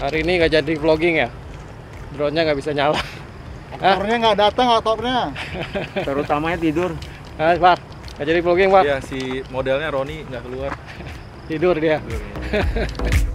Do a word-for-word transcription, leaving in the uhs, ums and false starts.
Hari ini nggak jadi vlogging ya? Drone-nya nggak bisa nyala. Aktornya nggak datang, aktornya. Terutamanya tidur. Ah, Pak, nggak jadi vlogging, Pak. Iya, si modelnya Roni nggak keluar. Tidur dia. Tidur, ya.